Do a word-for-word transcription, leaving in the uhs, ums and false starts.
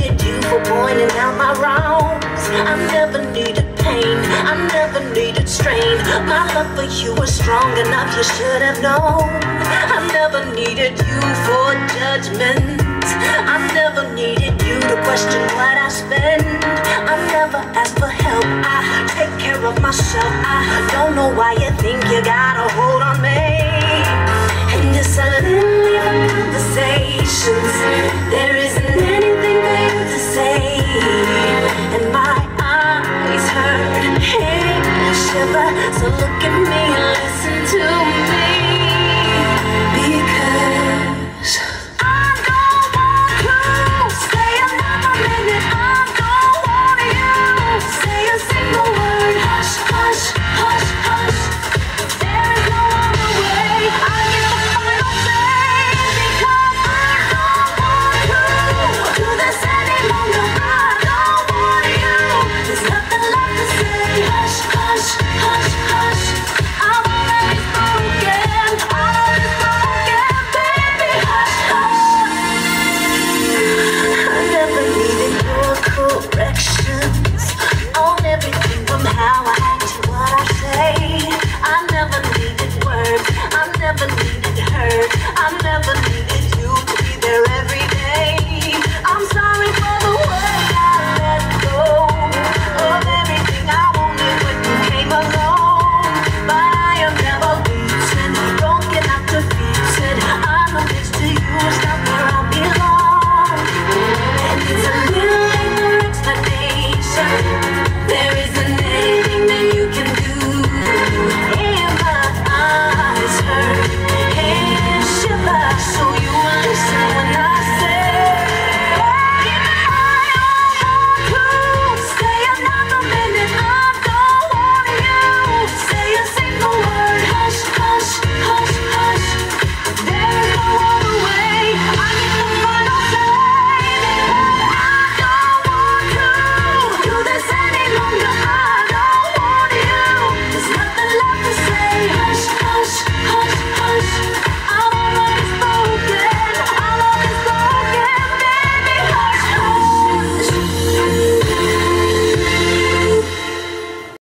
needed you for pointing out my wrongs. I never needed pain, I never needed strain. My love for you was strong enough, you should have known. I never needed you for judgment. I never needed you to question what I spend. I never asked for help, I take care of myself. I don't know why you think you got a hold on me. And just suddenly the conversations, there is